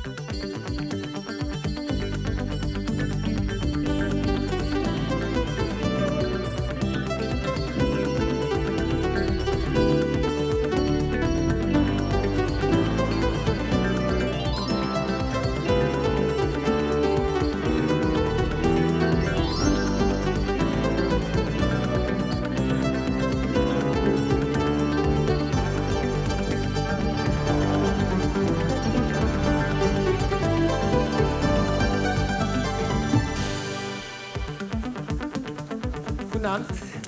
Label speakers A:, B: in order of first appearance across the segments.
A: Guten Abend.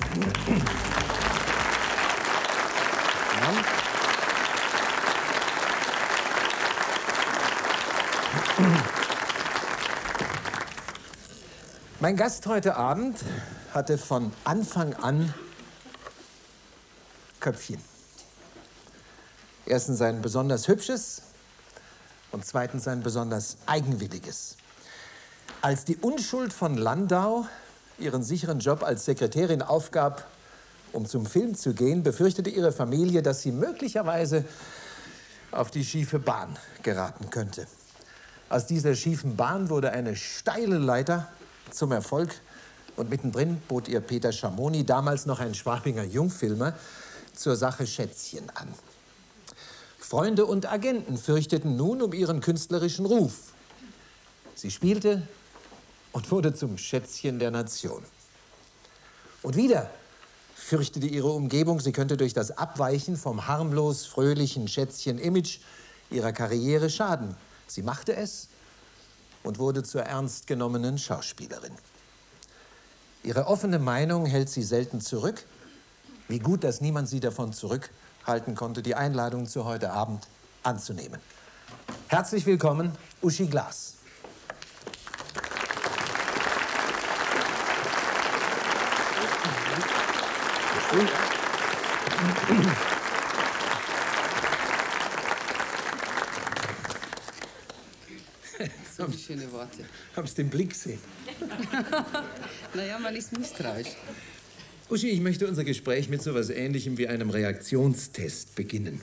A: Mein Gast heute Abend hatte von Anfang an Köpfchen. Erstens ein besonders hübsches und zweitens ein besonders eigenwilliges. Als die Unschuld von Landau ihren sicheren Job als Sekretärin aufgab, um zum Film zu gehen, befürchtete ihre Familie, dass sie möglicherweise auf die schiefe Bahn geraten könnte. Aus dieser schiefen Bahn wurde eine steile Leiter zum Erfolg und mittendrin bot ihr Peter Schamoni, damals noch ein Schwabinger Jungfilmer, zur Sache Schätzchen an. Freunde und Agenten fürchteten nun um ihren künstlerischen Ruf. Sie spielte und wurde zum Schätzchen der Nation. Und wieder fürchtete ihre Umgebung, sie könnte durch das Abweichen vom harmlos fröhlichen Schätzchen-Image ihrer Karriere schaden. Sie machte es und wurde zur ernst genommenen Schauspielerin. Ihre offene Meinung hält sie selten zurück. Wie gut, dass niemand sie davon zurückhalten konnte, die Einladung zu heute Abend anzunehmen. Herzlich willkommen, Uschi Glas.
B: So schöne Worte.
A: Hab's den Blick gesehen.
B: Naja, man ist misstrauisch.
A: Uschi, ich möchte unser Gespräch mit so etwas Ähnlichem wie einem Reaktionstest beginnen.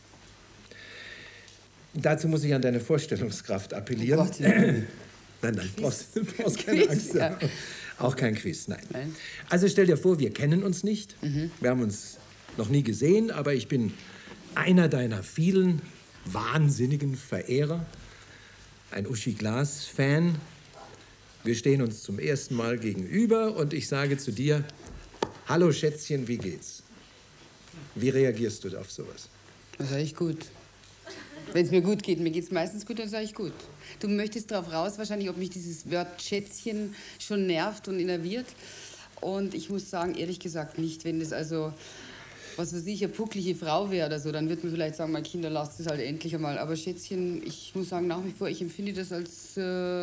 A: Dazu muss ich an deine Vorstellungskraft appellieren.
B: Oh Gott, ja.
A: Nein, du brauchst keine Angst haben. Auch kein Quiz, nein. Also stell dir vor, wir kennen uns nicht. Wir haben uns noch nie gesehen, aber ich bin einer deiner vielen wahnsinnigen Verehrer. Ein Uschi Glas-Fan. Wir stehen uns zum ersten Mal gegenüber und ich sage zu dir, hallo Schätzchen, wie geht's? Wie reagierst du auf sowas?
B: Das sage ich gut. Wenn es mir gut geht, mir geht es meistens gut, dann sage ich gut. Du möchtest darauf raus wahrscheinlich, ob mich dieses Wort Schätzchen schon nervt und innerviert. Und ich muss sagen, ehrlich gesagt nicht. Wenn das also, was weiß ich, eine pucklige Frau wäre oder so, dann wird man vielleicht sagen, mein Kinder, lasst es halt endlich einmal. Aber Schätzchen, ich muss sagen, nach wie vor, ich empfinde das als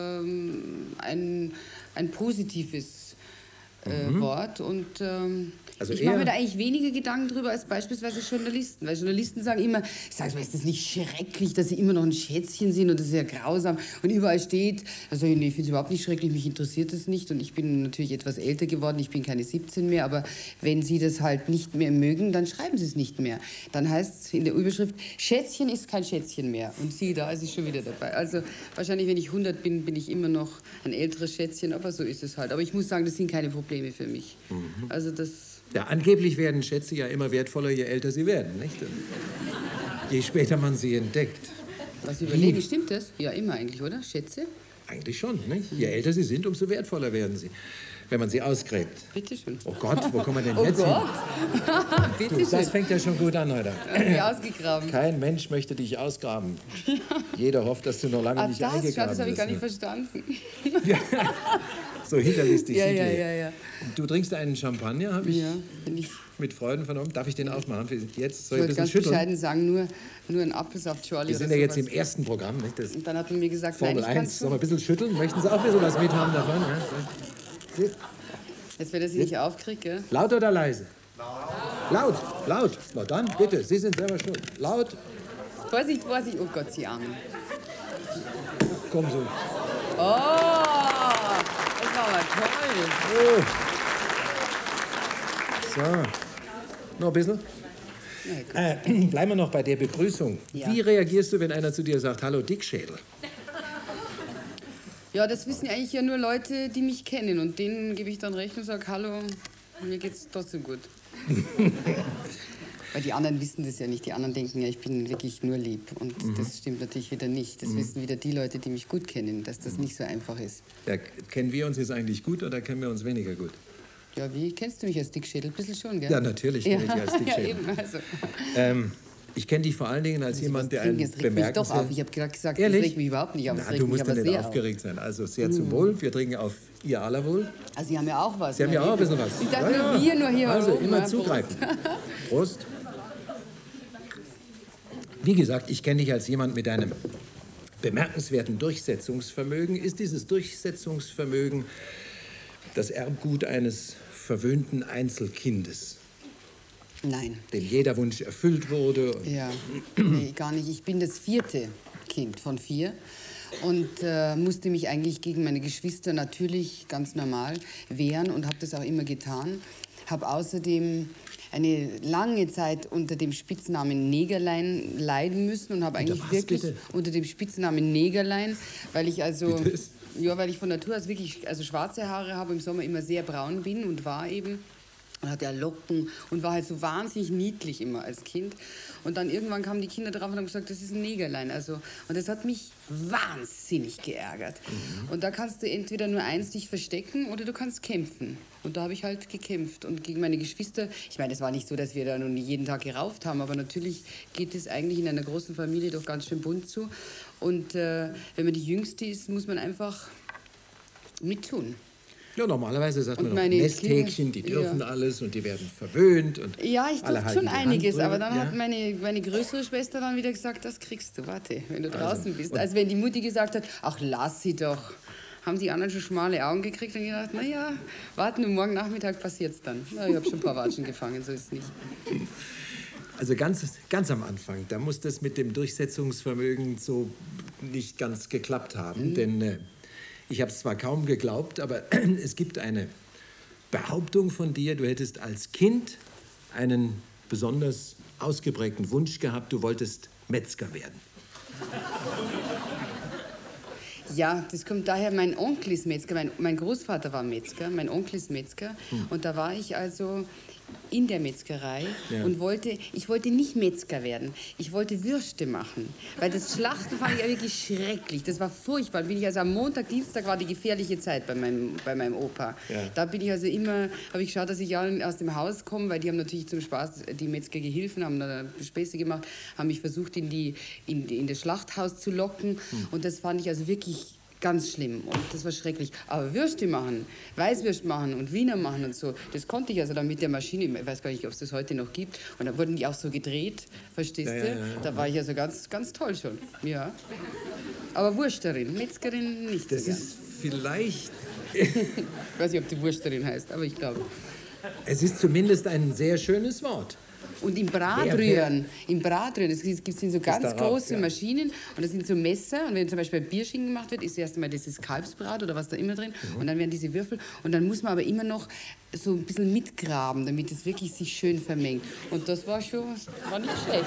B: ein positives Wort. Und
A: also
B: ich mache mir da eigentlich weniger Gedanken drüber als beispielsweise Journalisten. Weil Journalisten sagen immer, sag mal, ist das nicht schrecklich, dass sie immer noch ein Schätzchen sind und das ist ja grausam. Und überall steht, also nee, ich finde es überhaupt nicht schrecklich, mich interessiert das nicht. Und ich bin natürlich etwas älter geworden, ich bin keine 17 mehr. Aber wenn sie das halt nicht mehr mögen, dann schreiben sie es nicht mehr. Dann heißt es in der Überschrift, Schätzchen ist kein Schätzchen mehr. Und sie, da ist ich schon wieder dabei. Also wahrscheinlich, wenn ich 100 bin, bin ich immer noch ein älteres Schätzchen. Aber so ist es halt. Aber ich muss sagen, das sind keine Probleme für mich. Also das...
A: Ja, angeblich werden Schätze ja immer wertvoller, je älter sie werden, nicht? Und je später man sie entdeckt.
B: Was überlegen, stimmt das? Ja, immer eigentlich, oder? Schätze?
A: Eigentlich schon, nicht? Je älter sie sind, umso wertvoller werden sie, wenn man sie ausgräbt.
B: Bitte schön.
A: Oh Gott, wo kommen wir denn
B: Oh
A: jetzt
B: Gott.
A: hin?
B: Bitte
A: Du, das
B: schön.
A: fängt ja schon gut an heute.
B: Wie ausgegraben.
A: Kein Mensch möchte dich ausgraben. Jeder hofft, dass du noch lange nicht eingegraben bist.
B: Das habe ich gar nicht verstanden.
A: Ja. So hinterlistig.
B: Ja.
A: Du trinkst einen Champagner, habe ich
B: Ja, finde ich.
A: mit Freuden vernommen. Darf ich den aufmachen? Jetzt soll
B: Ich
A: ich ein
B: wollte
A: bisschen
B: ganz
A: schütteln.
B: bescheiden sagen, nur ein Apfelsaft, Charlie.
A: Wir sind ja jetzt im ersten Programm, nicht? Das
B: Und dann hat man mir gesagt,
A: Formel
B: nein, ich
A: 1. Sollen wir
B: kann
A: ein bisschen schütteln? Möchten Sie auch ein bisschen was mithaben davon? Ja?
B: Jetzt, wenn er sie nicht aufkriegt, gell?
A: Laut oder leise? Laut. Laut. Na dann, bitte, Sie sind selber schuld. Laut.
B: Vorsicht, Vorsicht. Oh Gott, Sie Armen.
A: Komm so.
B: Oh, das war aber toll.
A: Oh. So. Noch ein bisschen.
B: Na gut.
A: Bleiben wir noch bei der Begrüßung.
B: Ja.
A: Wie reagierst du, wenn einer zu dir sagt, hallo Dickschädel?
B: Ja, das wissen eigentlich ja nur Leute, die mich kennen. Und denen gebe ich dann recht und sage, hallo, mir geht's trotzdem gut. Weil die anderen wissen das ja nicht. Die anderen denken ja, ich bin wirklich nur lieb. Und das stimmt natürlich wieder nicht. Das wissen wieder die Leute, die mich gut kennen, dass das nicht so einfach ist.
A: Ja, kennen wir uns jetzt eigentlich gut oder kennen wir uns weniger gut?
B: Ja, wie kennst du mich als Dickschädel? Ein bisschen schon, gell?
A: Ja, natürlich kenne ich dich als Dickschädel.
B: Ja, eben, also.
A: Ich kenne dich vor allen Dingen als jemand, der einen
B: Das regt mich doch auf. Ich habe gerade gesagt,
A: Ehrlich?
B: das regt mich überhaupt nicht auf.
A: Na, du musst ja nicht aufgeregt sein. Also sehr zum Wohl. Wir trinken auf Ihr aller Wohl.
B: Also Sie haben ja auch was.
A: Sie haben ja auch ein bisschen was.
B: Ich dachte nur wir, nur hier
A: Also
B: oben.
A: immer zugreifen. Prost. Wie gesagt, ich kenne dich als jemand mit einem bemerkenswerten Durchsetzungsvermögen. Ist dieses Durchsetzungsvermögen das Erbgut eines verwöhnten Einzelkindes?
B: Nein.
A: Dem jeder Wunsch erfüllt wurde?
B: Ja, nee, gar nicht. Ich bin das 4. Kind von 4 und musste mich eigentlich gegen meine Geschwister natürlich ganz normal wehren und habe das auch immer getan. Habe außerdem eine lange Zeit unter dem Spitznamen Negerlein leiden müssen und habe eigentlich wirklich unter dem Spitznamen Negerlein, weil ich also weil ich von Natur aus wirklich schwarze Haare habe, im Sommer immer sehr braun bin und war eben. Und hatte ja Locken und war halt so wahnsinnig niedlich immer als Kind. Und dann irgendwann kamen die Kinder drauf und haben gesagt, das ist ein Negerlein. Und das hat mich wahnsinnig geärgert. Und da kannst du entweder nur eins dich verstecken oder du kannst kämpfen. Und da habe ich halt gekämpft. Und gegen meine Geschwister, ich meine, es war nicht so, dass wir da nun jeden Tag gerauft haben, aber natürlich geht es eigentlich in einer großen Familie doch ganz schön bunt zu. Und wenn man die Jüngste ist, muss man einfach mittun.
A: Ja, normalerweise sagt man doch, Nesthäkchen, die dürfen alles und die werden verwöhnt. Und
B: ja, ich durfte schon einiges, aber dann hat meine größere Schwester dann wieder gesagt, das kriegst du, warte, wenn du draußen bist. Also wenn die Mutti gesagt hat, ach, lass sie doch, haben die anderen schon schmale Augen gekriegt und gedacht, naja, warten und morgen Nachmittag passiert's dann. Ja, ich habe schon ein paar Watschen gefangen, so ist es nicht.
A: Also ganz am Anfang, da muss das mit dem Durchsetzungsvermögen so nicht ganz geklappt haben, denn ich habe es zwar kaum geglaubt, aber es gibt eine Behauptung von dir, du hättest als Kind einen besonders ausgeprägten Wunsch gehabt, du wolltest Metzger werden.
B: Ja, das kommt daher, mein Onkel ist Metzger, mein Großvater war Metzger, mein Onkel ist Metzger. Und da war ich also in der Metzgerei und ich wollte nicht Metzger werden, ich wollte Würste machen, weil das Schlachten fand ich ja wirklich schrecklich, das war furchtbar. Bin ich also am Montag, Dienstag war die gefährliche Zeit bei meinem Opa. Ja. Da bin ich also immer, habe ich geschaut, dass ich ja aus dem Haus komme, weil die haben natürlich zum Spaß, die Metzgergehilfen haben da Späße gemacht, haben mich versucht in das Schlachthaus zu locken und das fand ich also wirklich ganz schlimm und das war schrecklich. Aber Würste machen, Weißwürst machen und Wiener machen und so, das konnte ich also dann mit der Maschine, ich weiß gar nicht, ob es das heute noch gibt. Und da wurden die auch so gedreht, verstehst du? Ja. Da war ich also ganz, ganz toll schon, ja. Aber Wursterin, Metzgerin nicht
A: das
B: so
A: ist vielleicht...
B: ich weiß nicht, ob die Wursterin heißt, aber ich glaube.
A: Es ist zumindest ein sehr schönes Wort.
B: Und im Bratrühren, das gibt in so ganz große Maschinen und das sind so Messer und wenn zum Beispiel Bierschinken gemacht wird, ist erst einmal dieses Kalbsbrat oder was da immer drin und dann werden diese Würfel und dann muss man aber immer noch so ein bisschen mitgraben, damit es wirklich sich schön vermengt. Und das war nicht schlecht.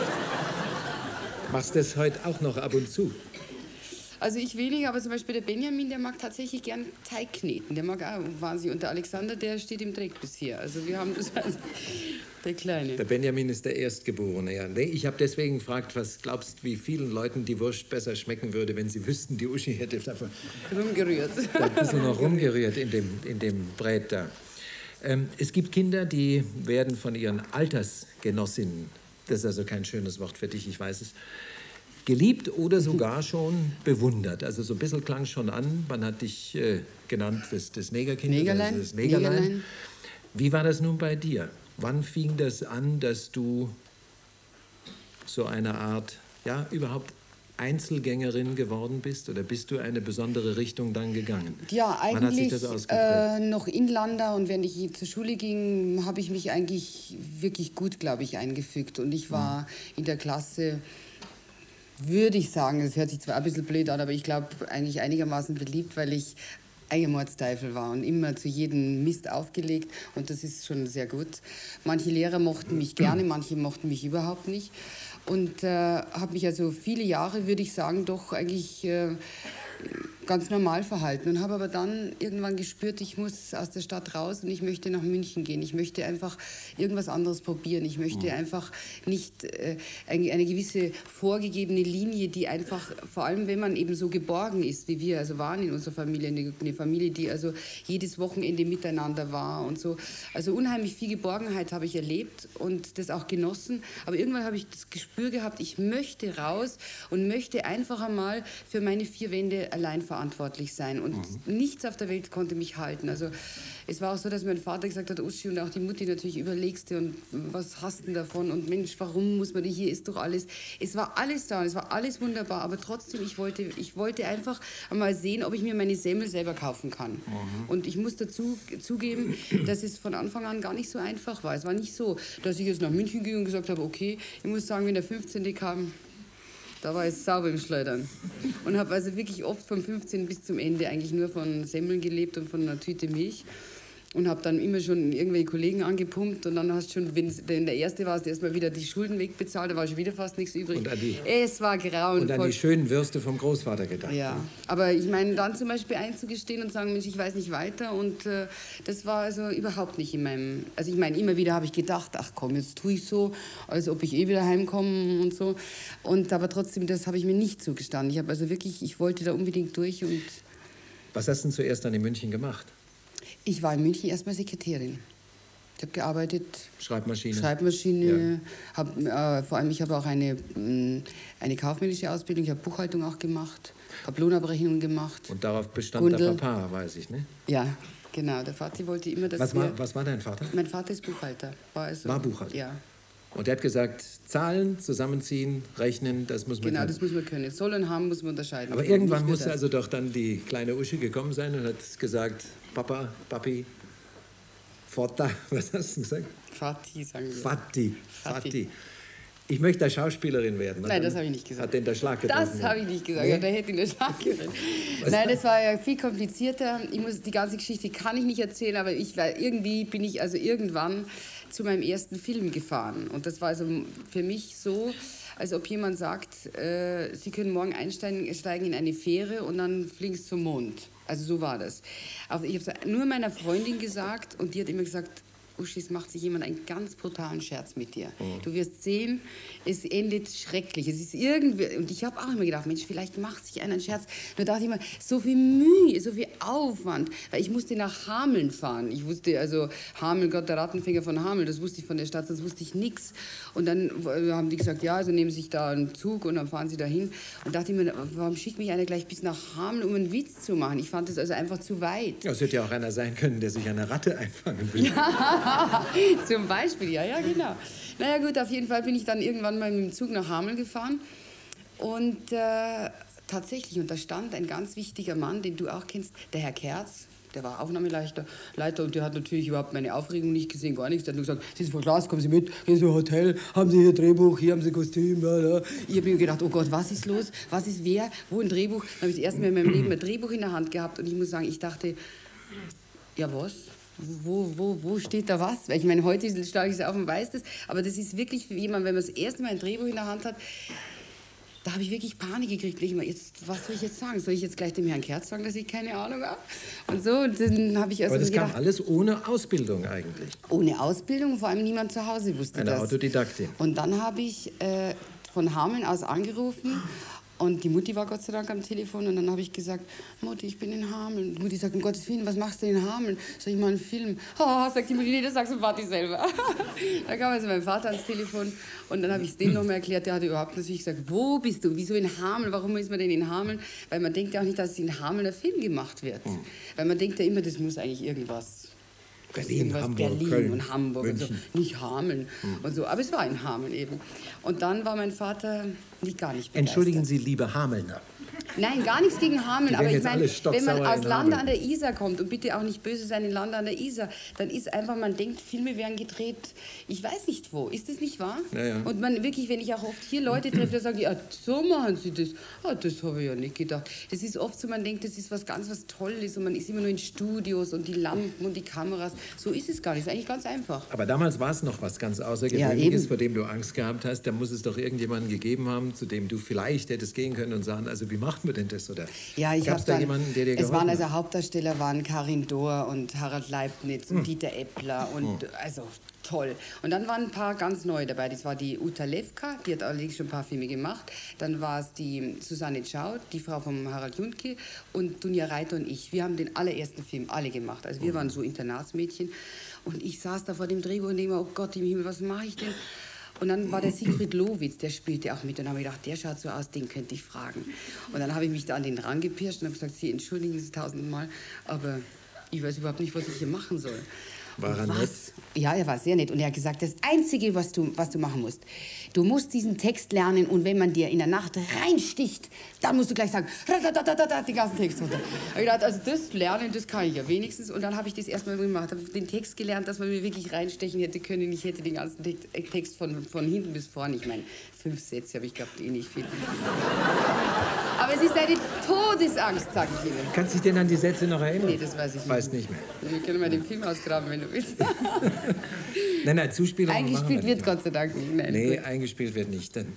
A: Machst du das heute auch noch ab und zu?
B: Also ich weniger, aber zum Beispiel der Benjamin, der mag tatsächlich gern Teig kneten. Der mag auch wahnsinnig. Und der Alexander, der steht im Dreck bis hier. Also wir haben das, der Kleine. Der
A: Benjamin ist der Erstgeborene, ja. Nee, ich habe deswegen gefragt, was glaubst du, wie vielen Leuten die Wurst besser schmecken würde, wenn sie wüssten, die Uschi hätte einfach
B: rumgerührt.
A: Da ein bisschen noch rumgerührt in dem Brät da. Es gibt Kinder, die werden von ihren Altersgenossinnen, das ist also kein schönes Wort für dich, ich weiß es, geliebt oder sogar schon bewundert. Also so ein bisschen klang schon an, man hat dich genannt, das Negerkind.
B: Negerlein.
A: Das Negerlein. Wie war das nun bei dir? Wann fing das an, dass du so eine Art, ja, überhaupt Einzelgängerin geworden bist? Oder bist du eine besondere Richtung dann gegangen?
B: Ja, eigentlich
A: Wann hat sich das ausgeprägt?
B: Noch in Landau und wenn ich zur Schule ging, habe ich mich eigentlich wirklich gut, glaube ich, eingefügt. Und ich war in der Klasse, würde ich sagen, das hört sich zwar ein bisschen blöd an, aber ich glaube eigentlich einigermaßen beliebt, weil ich ein Mordsteufel war und immer zu jedem Mist aufgelegt und das ist schon sehr gut. Manche Lehrer mochten mich gerne, manche mochten mich überhaupt nicht und habe mich also viele Jahre, würde ich sagen, doch eigentlich ganz normal verhalten und habe aber dann irgendwann gespürt, ich muss aus der Stadt raus und ich möchte nach München gehen. Ich möchte einfach irgendwas anderes probieren. Ich möchte einfach nicht eine gewisse vorgegebene Linie, die einfach, vor allem wenn man eben so geborgen ist, wie wir also waren in unserer Familie, eine Familie, die also jedes Wochenende miteinander war und so. Also unheimlich viel Geborgenheit habe ich erlebt und das auch genossen. Aber irgendwann habe ich das Gespür gehabt, ich möchte raus und möchte einfach einmal für meine vier Wände allein verantwortlich sein. Und nichts auf der Welt konnte mich halten. Also es war auch so, dass mein Vater gesagt hat, Uschi, und auch die Mutti natürlich, überlegst du und was hast du denn davon? Und Mensch, warum muss man, hier ist doch alles. Es war alles da und es war alles wunderbar, aber trotzdem, ich wollte einfach einmal sehen, ob ich mir meine Semmel selber kaufen kann. Und ich muss dazu zugeben, dass es von Anfang an gar nicht so einfach war. Es war nicht so, dass ich jetzt nach München ging und gesagt habe, okay, ich muss sagen, wenn der 15. kam, da war ich sauber im Schleudern. Und habe also wirklich oft vom 15. bis zum Ende eigentlich nur von Semmeln gelebt und von einer Tüte Milch. Und habe dann immer schon irgendwelche Kollegen angepumpt. Und dann hast du schon, wenn der Erste war, hast du erstmal wieder die Schulden wegbezahlt. Da war schon wieder fast nichts übrig.
A: Und
B: es war grauenvoll.
A: Und an die schönen Würste vom Großvater gedacht.
B: Ja, aber ich meine, dann zum Beispiel einzugestehen und sagen, Mensch, ich weiß nicht weiter. Und das war also überhaupt nicht in meinem... Also ich meine, immer wieder habe ich gedacht, ach komm, jetzt tue ich so, als ob ich eh wieder heimkomme und so. Und aber trotzdem, das habe ich mir nicht zugestanden. Ich habe also wirklich, ich wollte da unbedingt durch. Und
A: was hast du denn zuerst dann in München gemacht?
B: Ich war in München erstmal Sekretärin. Ich habe gearbeitet.
A: Schreibmaschine.
B: Ja. Vor allem, ich habe auch eine kaufmännische Ausbildung. Ich habe Buchhaltung auch gemacht, habe Lohnabrechnungen gemacht.
A: Und darauf bestand der Papa, weiß ich, ne?
B: Ja, genau. Der Vati wollte immer, dass
A: was war dein Vater?
B: Mein Vater ist Buchhalter.
A: War Buchhalter?
B: Ja.
A: Und er hat gesagt, Zahlen, zusammenziehen, rechnen, das muss man können.
B: Genau, das muss man können. Soll und haben muss man unterscheiden.
A: Aber irgendwann musste also doch dann die kleine Uschi gekommen sein und hat gesagt, Papa, Papi, Forta, was hast du gesagt?
B: Vati, sagen wir.
A: Vati. Ich möchte eine Schauspielerin werden.
B: Nein, das habe ich nicht gesagt.
A: Hat denn der Schlag getroffen?
B: Das habe ich nicht gesagt.
A: Nee?
B: Ja, der hätte ihn der Schlag getroffen. Nein, das war ja viel komplizierter. Die ganze Geschichte kann ich nicht erzählen, aber irgendwie bin ich also irgendwann zu meinem ersten Film gefahren. Und das war also für mich so, als ob jemand sagt, Sie können morgen steigen in eine Fähre und dann fliegen Sie zum Mond. Also so war das. Aber ich habe es nur meiner Freundin gesagt und die hat immer gesagt, Uschi, es macht sich jemand einen ganz brutalen Scherz mit dir. Du wirst sehen, es endet schrecklich. Es ist irgendwie, und ich habe auch immer gedacht, Mensch, vielleicht macht sich einer einen Scherz. Nur dachte ich immer, so viel Mühe, so viel Aufwand, weil ich musste nach Hameln fahren. Ich wusste, also Hameln, Gott, der Rattenfänger von Hameln, das wusste ich von der Stadt, sonst wusste ich nichts. Und dann haben die gesagt, ja, also nehmen Sie sich da einen Zug und dann fahren Sie dahin. Und dachte ich mir, warum schickt mich einer gleich bis nach Hameln, um einen Witz zu machen? Ich fand das also einfach zu weit.
A: Ja, es hätte ja auch einer sein können, der sich eine Ratte einfangen will.
B: Ja. Zum Beispiel, ja, genau. Naja gut, auf jeden Fall bin ich dann irgendwann mal mit dem Zug nach Hameln gefahren und tatsächlich, und da stand ein ganz wichtiger Mann, den du auch kennst, der Herr Kerz, der war Aufnahmeleiter und der hat natürlich überhaupt meine Aufregung nicht gesehen, gar nichts. Der hat nur gesagt, Sie sind Frau Klaas, kommen Sie mit, gehen Sie ins Hotel, haben Sie hier Drehbuch, hier haben Sie Kostüm. Bla. Ich habe mir gedacht, oh Gott, was ist los, was ist wer, wo ein Drehbuch? Dann habe ich das erste Mal in meinem Leben ein Drehbuch in der Hand gehabt und ich muss sagen, ich dachte, ja was? Wo steht da was? Weil ich meine, heute schlage ich es auf und weiß das, aber das ist wirklich für jemanden, wenn man das erste Mal ein Drehbuch in der Hand hat, da habe ich wirklich Panik gekriegt. Was soll ich jetzt sagen? Soll ich jetzt gleich dem Herrn Kerz sagen, dass ich keine Ahnung habe? Und so, und dann habe ich also
A: aber das kam alles ohne Ausbildung eigentlich?
B: Ohne Ausbildung, vor allem niemand zu Hause wusste das.
A: Eine Autodidaktin.
B: Und dann habe ich von Hameln aus angerufen. Und die Mutti war Gott sei Dank am Telefon und dann habe ich gesagt, Mutti, ich bin in Hameln. Die Mutti sagt, um Gottes Willen, was machst du in Hameln? Sag ich mal einen Film. Oh, sagt die Mutti, nee, das sagst du Vati selber. Dann kam also mein Vater ans Telefon und dann habe ich es dem nochmal erklärt, der hatte überhaupt nicht gesagt, wo bist du, wieso in Hameln, warum ist man denn in Hameln? Weil man denkt ja auch nicht, dass in Hameln ein Film gemacht wird. Weil man denkt ja immer, das muss eigentlich irgendwas...
A: Berlin, Hamburg,
B: Berlin
A: Köln,
B: und Hamburg
A: München.
B: und so. Nicht Hameln und so. Aber es war in Hameln eben. Und dann war mein Vater gar nicht begeistert.
A: Entschuldigen Sie, liebe Hamelner.
B: Nein, gar nichts gegen Hameln. Aber ich meine, wenn man aus Lande an der Isar kommt, und bitte auch nicht böse sein in Lande an der Isar, dann ist einfach, man denkt, Filme werden gedreht, ich weiß nicht wo. Ist das nicht wahr?
A: Ja, ja.
B: Und man wirklich, wenn ich auch oft hier Leute treffe, die sagen, ja, so machen sie das. Ah, das habe ich ja nicht gedacht. Das ist oft so, man denkt, das ist was Tolles und man ist immer nur in Studios und die Lampen und die Kameras. So ist es gar nicht. Das ist eigentlich ganz einfach.
A: Aber damals war es noch was ganz Außergewöhnliches, vor dem du Angst gehabt hast. Da muss es doch irgendjemanden gegeben haben, zu dem du vielleicht hättest gehen können und sagen, also wie macht macht man denn das? Oder
B: ja, ich
A: gab's
B: habe
A: da
B: dann,
A: jemanden, der dir
B: es
A: geholfen
B: waren
A: hat?
B: also Hauptdarsteller waren Karin Dohr und Harald Leibniz und Dieter Eppler und also toll. Und dann waren ein paar ganz neue dabei. Das war die Uta Levka, die hat allerdings schon ein paar Filme gemacht. Dann war es die Susanne Tschau, die Frau von Harald Juntke und Dunja Reiter und ich. Wir haben den allerersten Film alle gemacht. Also wir waren so Internatsmädchen. Und ich saß da vor dem Drehbuch und denke mir, oh Gott im Himmel, was mache ich denn? Und dann war der Siegfried Lowitz, der spielte auch mit. Und dann habe ich gedacht, der schaut so aus, den könnte ich fragen. Und dann habe ich mich da an den rangepirscht und habe gesagt, Sie entschuldigen Sie tausendmal, aber ich weiß überhaupt nicht, was ich hier machen soll.
A: War er nett?
B: Ja, er war sehr nett. Und er hat gesagt, das Einzige, was du machen musst, du musst diesen Text lernen und wenn man dir in der Nacht reinsticht, dann musst du gleich sagen, den ganzen Text runter. Ich habe gedacht, also das lernen, das kann ich ja wenigstens. Und dann habe ich das erstmal gemacht, habe den Text gelernt, dass man mir wirklich reinstechen hätte können. Ich hätte den ganzen Text von hinten bis vorne. Ich meine, 5 Sätze, aber ich glaube eh nicht viel. Aber es ist eine Todesangst, sag ich Ihnen.
A: Kannst du dich denn an die Sätze noch erinnern?
B: Nee, das weiß ich nicht.
A: Weiß nicht mehr.
B: Wir können mal den Film ausgraben, wenn du willst.
A: Nein, Zuspielung
B: Eingespielt wird Gott sei Dank nicht. Nein,
A: nee,
B: gut.
A: eingespielt wird nicht. Denn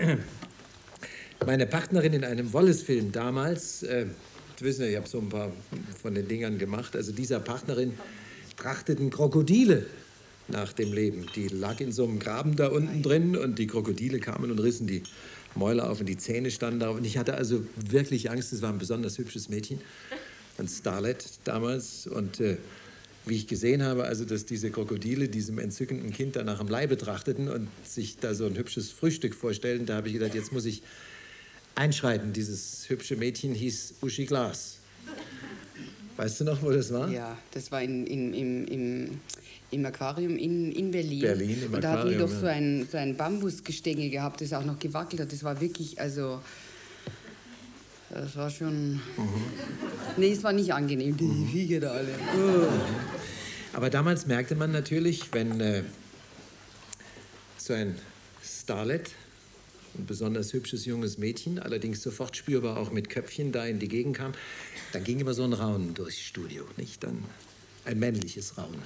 A: meine Partnerin in einem Wallace-Film damals, Sie wissen ja, ich habe so ein paar von den Dingern gemacht, also dieser Partnerin trachteten Krokodile nach dem Leben. Die lag in so einem Graben da unten drin und die Krokodile kamen und rissen die Mäuler auf und die Zähne standen darauf. Und ich hatte also wirklich Angst, es war ein besonders hübsches Mädchen, ein Starlet damals. Und wie ich gesehen habe, also dass diese Krokodile diesem entzückenden Kind da nach dem Leibe trachteten und sich da so ein hübsches Frühstück vorstellten, da habe ich gedacht, jetzt muss ich einschreiten. Dieses hübsche Mädchen hieß Uschi Glas. Weißt du noch, wo das war?
B: Ja, das war im Aquarium in Berlin.
A: Berlin, im
B: Und da hatten die
A: Aquarium,
B: doch so ein Bambusgestänge gehabt, das auch noch gewackelt hat. Das war wirklich, also... Das war schon... Nee, es war nicht angenehm. Die Viecher da alle.
A: Aber damals merkte man natürlich, wenn so ein Starlet, ein besonders hübsches junges Mädchen, allerdings sofort spürbar auch mit Köpfchen, da in die Gegend kam, dann ging immer so ein Raunen durchs Studio, nicht? Dann ein männliches Raunen.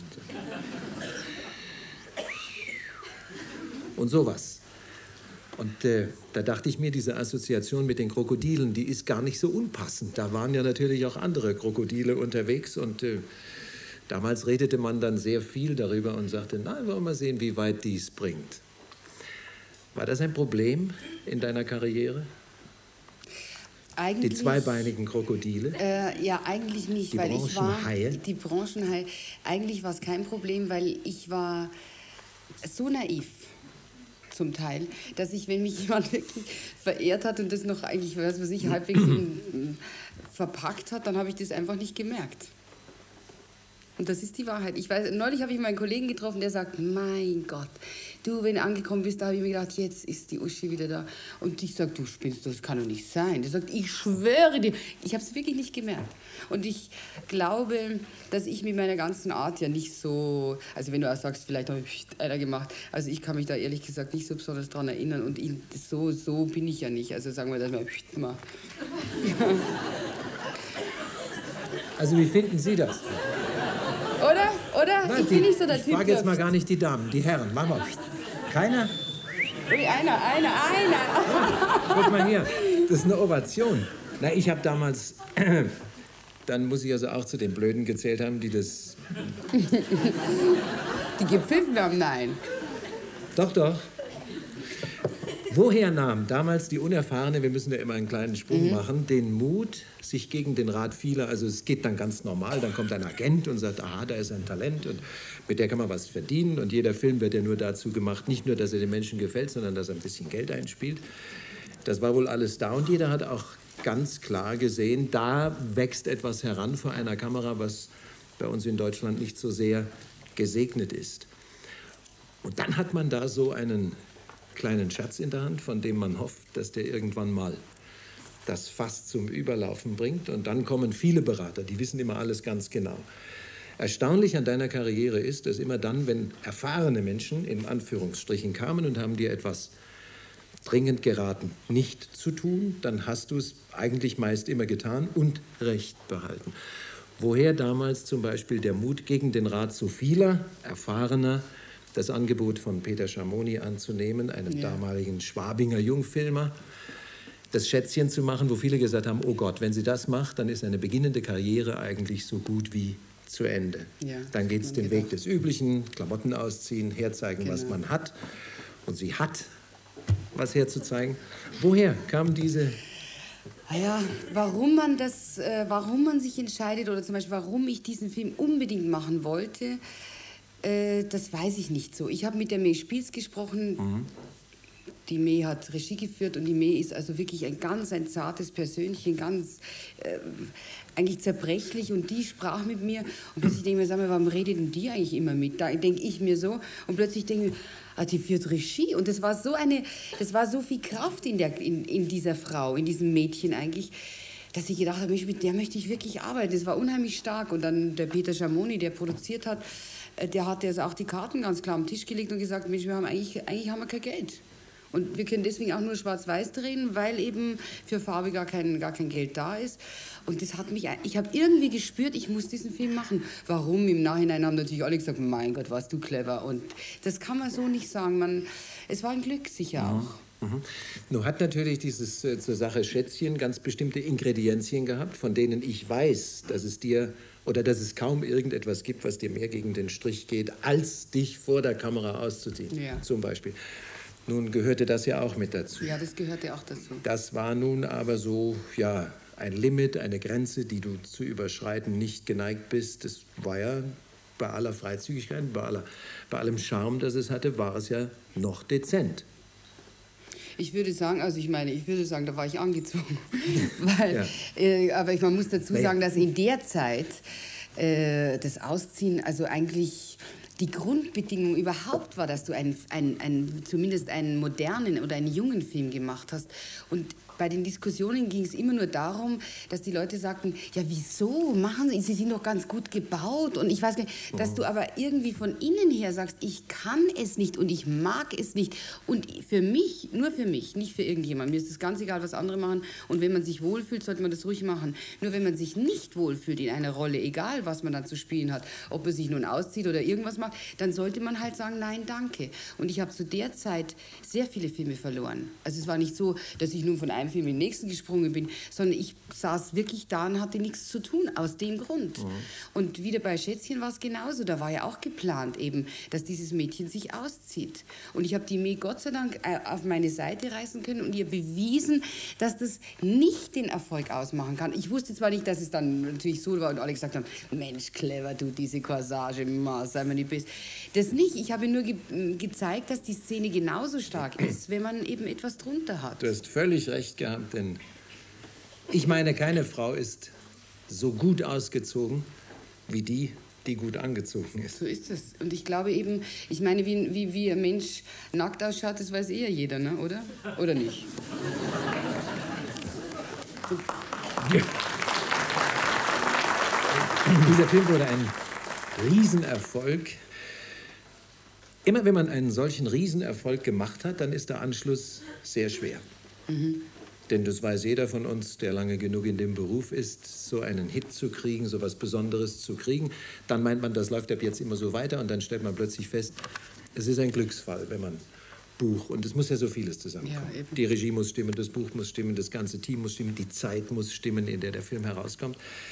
A: Und sowas. Und da dachte ich mir, diese Assoziation mit den Krokodilen, die ist gar nicht so unpassend. Da waren ja natürlich auch andere Krokodile unterwegs und damals redete man dann sehr viel darüber und sagte, na, wollen wir mal sehen, wie weit dies bringt. War das ein Problem in deiner Karriere?
B: Eigentlich,
A: die zweibeinigen Krokodile?
B: Ja, eigentlich nicht,
A: die
B: weil ich war...
A: Branchenhaie?
B: Die Branchenhaie. Eigentlich war es kein Problem, weil ich war so naiv zum Teil, dass ich, wenn mich jemand wirklich verehrt hat und das noch eigentlich, was weiß ich, halbwegs verpackt hat, dann habe ich das einfach nicht gemerkt. Und das ist die Wahrheit. Ich weiß, neulich habe ich meinen Kollegen getroffen, der sagt, mein Gott, du, wenn du angekommen bist, da habe ich mir gedacht, jetzt ist die Uschi wieder da. Und ich sage, du spinnst, das kann doch nicht sein. Der sagt, ich schwöre dir. Ich habe es wirklich nicht gemerkt. Und ich glaube, dass ich mit meiner ganzen Art ja nicht so, also wenn du auch sagst, vielleicht habe ich einer gemacht, also ich kann mich da ehrlich gesagt nicht so besonders dran erinnern. Und so bin ich ja nicht. Also sagen wir das mal.
A: Also wie finden Sie das?
B: Oder?
A: Nein,
B: ich bin nicht so der Typ.
A: Ich frage jetzt mal gar nicht die Damen, die Herren. Mach mal. Keiner?
B: Einer.
A: Guck mal hier, das ist eine Ovation. Na, ich habe damals, dann muss ich also auch zu den Blöden gezählt haben, die das...
B: Die gepfiffen haben, nein.
A: Doch. Woher nahm damals die Unerfahrene, wir müssen ja immer einen kleinen Sprung machen, den Mut, sich gegen den Rat vieler, also es geht dann ganz normal, dann kommt ein Agent und sagt, aha, da ist ein Talent und mit der kann man was verdienen und jeder Film wird ja nur dazu gemacht, nicht nur, dass er den Menschen gefällt, sondern dass er ein bisschen Geld einspielt. Das war wohl alles da und jeder hat auch ganz klar gesehen, da wächst etwas heran vor einer Kamera, was bei uns in Deutschland nicht so sehr gesegnet ist. Und dann hat man da so einen kleinen Schatz in der Hand, von dem man hofft, dass der irgendwann mal das Fass zum Überlaufen bringt. Und dann kommen viele Berater, die wissen immer alles ganz genau. Erstaunlich an deiner Karriere ist, dass immer dann, wenn erfahrene Menschen in Anführungsstrichen kamen und haben dir etwas dringend geraten, nicht zu tun, dann hast du es eigentlich meist immer getan und Recht behalten. Woher damals zum Beispiel der Mut gegen den Rat so vieler Erfahrener, das Angebot von Peter Schamoni anzunehmen, einem damaligen Schwabinger Jungfilmer, das Schätzchen zu machen, wo viele gesagt haben, oh Gott, wenn sie das macht, dann ist eine beginnende Karriere eigentlich so gut wie zu Ende. Ja, dann geht es den Weg des Üblichen, Klamotten ausziehen, herzeigen, was man hat. Und sie hat was herzuzeigen. Woher kam diese...
B: Ja, warum man sich entscheidet oder zum Beispiel warum ich diesen Film unbedingt machen wollte, das weiß ich nicht so. Ich habe mit der May Spiels gesprochen. Die May hat Regie geführt und die May ist also wirklich ein zartes Persönchen, ganz eigentlich zerbrechlich, und die sprach mit mir und plötzlich denke ich mir, sag mal, warum redet denn die eigentlich immer mit? Da denke ich mir so und plötzlich denke ich mir, die führt Regie, und das war so viel Kraft in dieser Frau, in diesem Mädchen eigentlich, dass ich gedacht habe, mit der möchte ich wirklich arbeiten. Das war unheimlich stark. Und dann der Peter Schamoni, der produziert hat, der hat also auch die Karten ganz klar am Tisch gelegt und gesagt, Mensch, eigentlich haben wir kein Geld. Und wir können deswegen auch nur schwarz-weiß drehen, weil eben für Farbe gar kein Geld da ist. Und das hat mich, ich habe irgendwie gespürt, ich muss diesen Film machen. Warum? Im Nachhinein haben natürlich alle gesagt, mein Gott, warst du clever. Und das kann man so nicht sagen. Es war ein Glück sicher auch.
A: Nun hat natürlich dieses zur Sache Schätzchen ganz bestimmte Ingredienzien gehabt, von denen ich weiß, dass es kaum irgendetwas gibt, was dir mehr gegen den Strich geht, als dich vor der Kamera auszuziehen, zum Beispiel. Nun gehörte das ja auch mit dazu.
B: Ja, das gehörte auch dazu.
A: Das war nun aber so, ja, ein Limit, eine Grenze, die du zu überschreiten nicht geneigt bist. Das war ja bei aller Freizügigkeit, bei allem Charme, das es hatte, war es ja noch dezent.
B: Ich würde sagen, da war ich angezogen. Aber man muss dazu sagen, dass in der Zeit das Ausziehen, also eigentlich die Grundbedingung überhaupt war, dass du zumindest einen modernen oder einen jungen Film gemacht hast. Und bei den Diskussionen ging es immer nur darum, dass die Leute sagten, ja, wieso machen Sie sind doch ganz gut gebaut. Und ich weiß gar nicht, dass du aber irgendwie von innen her sagst, ich kann es nicht und ich mag es nicht. Und für mich, nur für mich, nicht für irgendjemand. Mir ist es ganz egal, was andere machen. Und wenn man sich wohlfühlt, sollte man das ruhig machen. Nur wenn man sich nicht wohlfühlt in einer Rolle, egal was man dann zu spielen hat, ob man sich nun auszieht oder irgendwas macht, dann sollte man halt sagen, nein, danke. Und ich habe zu der Zeit sehr viele Filme verloren. Also es war nicht so, dass ich nun von einem Film in den nächsten gesprungen bin, sondern ich saß wirklich da und hatte nichts zu tun, aus dem Grund. Und wieder bei Schätzchen war es genauso. Da war ja auch geplant eben, dass dieses Mädchen sich auszieht. Und ich habe die May Gott sei Dank auf meine Seite reißen können und ihr bewiesen, dass das nicht den Erfolg ausmachen kann. Ich wusste zwar nicht, dass es dann natürlich so war und alle gesagt haben, Mensch, clever, du, diese Corsage, sei mal nicht best. Das nicht. Ich habe nur gezeigt, dass die Szene genauso stark ist, wenn man eben etwas drunter hat.
A: Du hast völlig recht gehabt, denn ich meine, keine Frau ist so gut ausgezogen wie die gut angezogen ist.
B: So ist es. Und ich glaube eben, ich meine, wie ein Mensch nackt ausschaut, das weiß eher jeder, ne? Oder? Oder nicht?
A: Dieser Film wurde ein Riesenerfolg. Immer wenn man einen solchen Riesenerfolg gemacht hat, dann ist der Anschluss sehr schwer. Denn das weiß jeder von uns, der lange genug in dem Beruf ist, so einen Hit zu kriegen, so was Besonderes zu kriegen. Dann meint man, das läuft ab jetzt immer so weiter und dann stellt man plötzlich fest, es ist ein Glücksfall, wenn man Buch, und es muss ja so vieles zusammenkommen. Ja, die Regie muss stimmen, das Buch muss stimmen, das ganze Team muss stimmen, die Zeit muss stimmen, in der der Film herauskommt.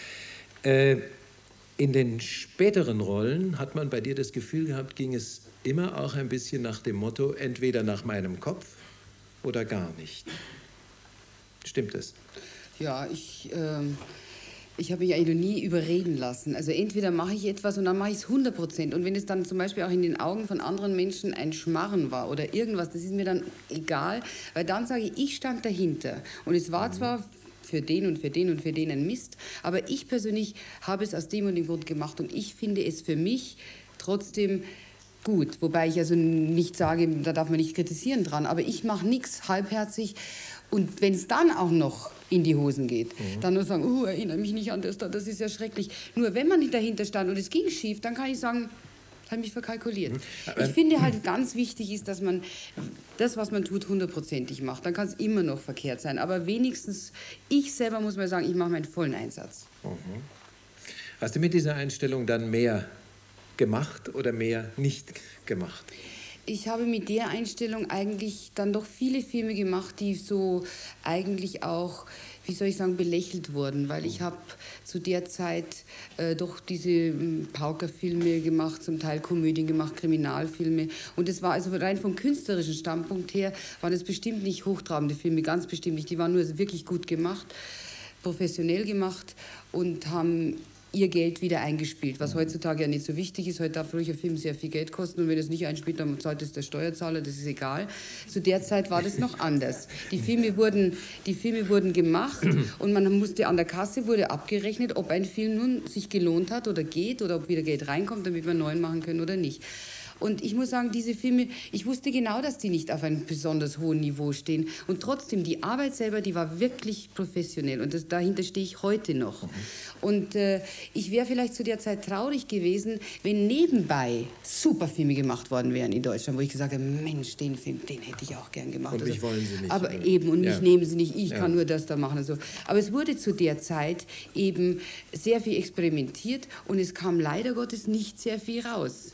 A: In den späteren Rollen hat man bei dir das Gefühl gehabt, ging es immer auch ein bisschen nach dem Motto, entweder nach meinem Kopf oder gar nicht. Stimmt das?
B: Ja, ich habe mich eigentlich noch nie überreden lassen. Also entweder mache ich etwas und dann mache ich es 100%. Und wenn es dann zum Beispiel auch in den Augen von anderen Menschen ein Schmarren war oder irgendwas, das ist mir dann egal, weil dann sage ich, ich stand dahinter. Und es war zwar für den und für den und für den ein Mist, aber ich persönlich habe es aus dem und dem Grund gemacht und ich finde es für mich trotzdem gut. Wobei ich also nicht sage, da darf man nicht kritisieren dran, aber ich mache nichts halbherzig. Und wenn es dann auch noch in die Hosen geht, dann nur sagen, erinnere mich nicht an das, das ist ja schrecklich. Nur wenn man nicht dahinter stand und es ging schief, dann kann ich sagen, das habe ich verkalkuliert. Ich finde halt ganz wichtig ist, dass man das, was man tut, 100%ig macht. Dann kann es immer noch verkehrt sein. Aber wenigstens, ich selber muss mal sagen, ich mache meinen vollen Einsatz.
A: Hast du mit dieser Einstellung dann mehr gemacht oder mehr nicht gemacht?
B: Ich habe mit der Einstellung eigentlich dann doch viele Filme gemacht, die so eigentlich auch, wie soll ich sagen, belächelt wurden, weil ich habe zu der Zeit doch diese Paukerfilme gemacht, zum Teil Komödien gemacht, Kriminalfilme, und es war also rein vom künstlerischen Standpunkt her, waren es bestimmt nicht hochtrabende Filme, ganz bestimmt nicht, die waren nur wirklich gut gemacht, professionell gemacht und haben ihr Geld wieder eingespielt, was heutzutage ja nicht so wichtig ist. Heute darf ruhig ein Film sehr viel Geld kosten und wenn es nicht einspielt, dann zahlt es der Steuerzahler, das ist egal. Zu der Zeit war das noch anders. Die Filme wurden gemacht und man musste an der Kasse wurde abgerechnet, ob ein Film nun sich gelohnt hat oder geht oder ob wieder Geld reinkommt, damit wir einen neuen machen können oder nicht. Und ich muss sagen, diese Filme, ich wusste genau, dass die nicht auf einem besonders hohen Niveau stehen. Und trotzdem, die Arbeit selber, die war wirklich professionell. Und dahinter stehe ich heute noch. Und ich wäre vielleicht zu der Zeit traurig gewesen, wenn nebenbei super Filme gemacht worden wären in Deutschland, wo ich gesagt habe, Mensch, den Film, den hätte ich auch gern gemacht.
A: Und mich wollen Sie nicht.
B: Aber eben, und mich nehmen Sie nicht, ich kann nur das da machen. Also. Aber es wurde zu der Zeit eben sehr viel experimentiert und es kam leider Gottes nicht sehr viel raus.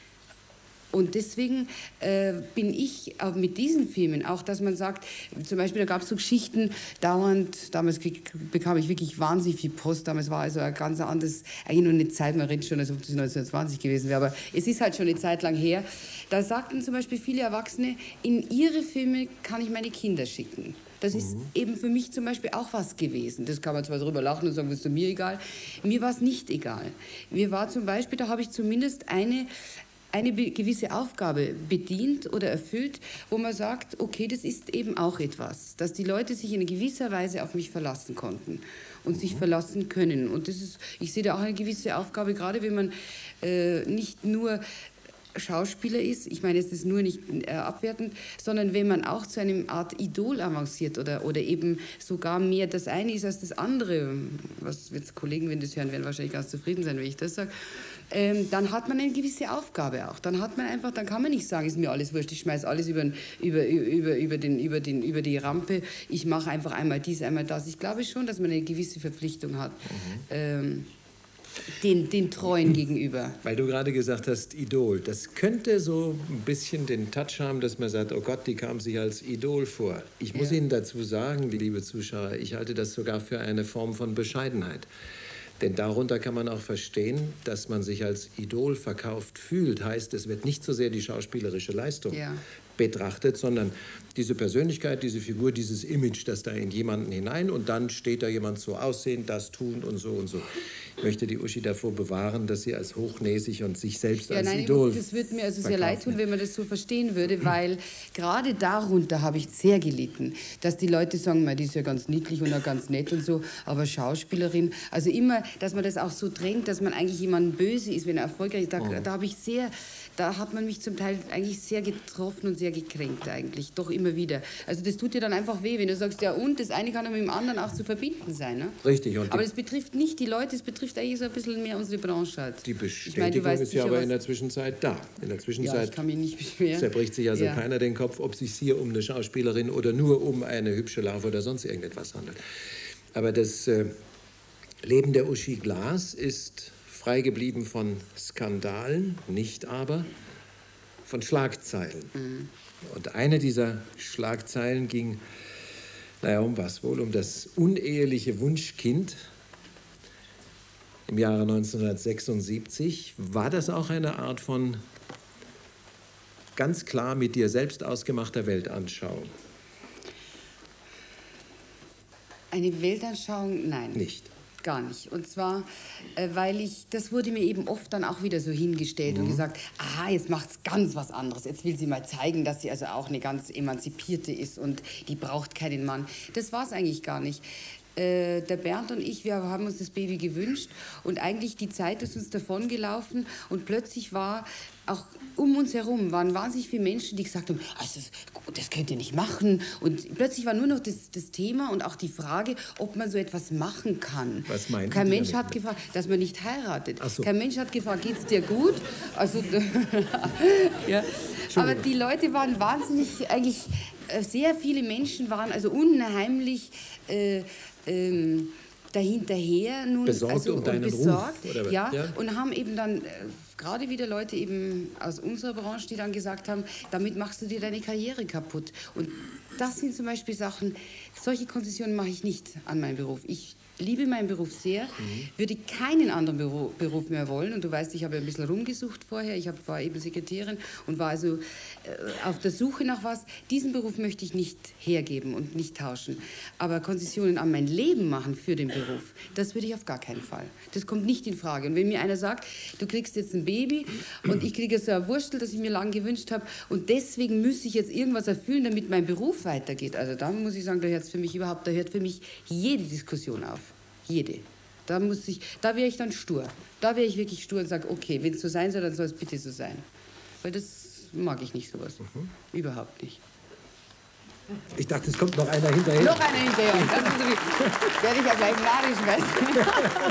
B: Und deswegen bin ich auch mit diesen Filmen, auch dass man sagt, zum Beispiel, da gab es so Geschichten, damals bekam ich wirklich wahnsinnig viel Post, damals war also ein ganz anderes, eigentlich nur eine Zeit, man redet schon, als ob das 1920 gewesen wäre, aber es ist halt schon eine Zeit lang her, da sagten zum Beispiel viele Erwachsene, in ihre Filme kann ich meine Kinder schicken. Das ist eben für mich zum Beispiel auch was gewesen. Das kann man zwar drüber lachen und sagen, das ist mir egal. Mir war es nicht egal. Mir war zum Beispiel, da habe ich zumindest eine gewisse Aufgabe bedient oder erfüllt, wo man sagt, okay, das ist eben auch etwas, dass die Leute sich in gewisser Weise auf mich verlassen konnten und sich verlassen können. Und das ist, ich sehe da auch eine gewisse Aufgabe, gerade wenn man nicht nur Schauspieler ist, ich meine, es ist nur nicht abwertend, sondern wenn man auch zu einem Art Idol avanciert oder eben sogar mehr das eine ist als das andere, was jetzt Kollegen, wenn das hören, werden wahrscheinlich ganz zufrieden sein, wenn ich das sage, dann hat man eine gewisse Aufgabe auch. Dann hat man einfach, dann kann man nicht sagen, ist mir alles wurscht, ich schmeiß alles über die Rampe, ich mache einfach einmal dies, einmal das. Ich glaube schon, dass man eine gewisse Verpflichtung hat. Den Treuen gegenüber.
A: Weil du gerade gesagt hast, Idol. Das könnte so ein bisschen den Touch haben, dass man sagt, oh Gott, die kam sich als Idol vor. Ich muss Ihnen dazu sagen, liebe Zuschauer, ich halte das sogar für eine Form von Bescheidenheit. Denn darunter kann man auch verstehen, dass man sich als Idol verkauft fühlt. Heißt, es wird nicht so sehr die schauspielerische Leistung betrachtet, sondern diese Persönlichkeit, diese Figur, dieses Image, das da in jemanden hinein und dann steht da jemand so aussehen, das tun und so und so. Ich möchte die Uschi davor bewahren, dass sie als hochnäsig und sich selbst als Idol
B: das würde mir also sehr leid tun, wenn man das so verstehen würde, weil gerade darunter habe ich sehr gelitten, dass die Leute sagen, die ist ja ganz niedlich und auch ganz nett und so, aber Schauspielerin, also immer, dass man das auch so trennt, dass man eigentlich jemandem böse ist, wenn er erfolgreich ist, da hat man mich zum Teil eigentlich sehr getroffen und sehr gekränkt eigentlich, doch immer wieder. Also das tut dir dann einfach weh, wenn du sagst, ja und, das eine kann ja mit dem anderen auch zu verbinden sein. Ne?
A: Richtig. Und
B: aber das betrifft nicht die Leute, es betrifft eigentlich so ein bisschen mehr unsere Branche halt.
A: Die Bestätigung ist ja aber in der Zwischenzeit da. In der Zwischenzeit
B: ich kann mich nicht beschweren.
A: Zerbricht sich also keiner den Kopf, ob es sich hier um eine Schauspielerin oder nur um eine hübsche Larve oder sonst irgendetwas handelt. Aber das Leben der Uschi Glas ist frei geblieben von Skandalen, nicht aber von Schlagzeilen. Und eine dieser Schlagzeilen ging, um was wohl? Um das uneheliche Wunschkind im Jahre 1976. War das auch eine Art von ganz klar mit dir selbst ausgemachter Weltanschauung?
B: Eine Weltanschauung? Nein.
A: Nicht?
B: Gar nicht. Und zwar, weil das wurde mir eben oft dann auch wieder so hingestellt und gesagt, aha, jetzt macht's ganz was anderes. Jetzt will sie mal zeigen, dass sie also auch eine ganz emanzipierte ist und die braucht keinen Mann. Das war's eigentlich gar nicht. Der Bernd und ich, wir haben uns das Baby gewünscht und eigentlich die Zeit ist uns davongelaufen und plötzlich war auch um uns herum waren wahnsinnig viele Menschen, die gesagt haben, also das könnt ihr nicht machen. Und plötzlich war nur noch das Thema und auch die Frage, ob man so etwas machen kann.
A: Was meinen
B: Kein Mensch hat gefragt, dass man nicht heiratet. So. Kein Mensch hat gefragt, geht's dir gut? Also, ja. Aber die Leute waren wahnsinnig, eigentlich sehr viele Menschen waren also unheimlich dahinterher nun
A: besorgt um deinen
B: besorgt,
A: Ruf, oder?
B: Ja, und haben eben dann gerade wieder Leute eben aus unserer Branche, die dann gesagt haben, damit machst du dir deine Karriere kaputt. Und das sind zum Beispiel Sachen, solche Konzessionen mache ich nicht an meinem Beruf. Ich liebe meinen Beruf sehr, würde keinen anderen Beruf mehr wollen. Und du weißt, ich habe ein bisschen rumgesucht vorher. Ich war eben Sekretärin und war also auf der Suche nach was. Diesen Beruf möchte ich nicht hergeben und nicht tauschen. Aber Konzessionen an mein Leben machen für den Beruf, das würde ich auf gar keinen Fall. Das kommt nicht in Frage. Und wenn mir einer sagt, du kriegst jetzt ein Baby und ich kriege so ein Wurstel, das ich mir lange gewünscht habe und deswegen müsste ich jetzt irgendwas erfüllen, damit mein Beruf weitergeht. Also da muss ich sagen, da hört für mich jede Diskussion auf. Jede. Da wäre ich dann stur. Da wäre ich wirklich stur und sage, okay, wenn es so sein soll, dann soll es bitte so sein. Weil das mag ich nicht, sowas. Überhaupt nicht.
A: Ich dachte, es kommt noch einer hinterher.
B: Noch einer hinterher. Werde ich ja gleich narisch,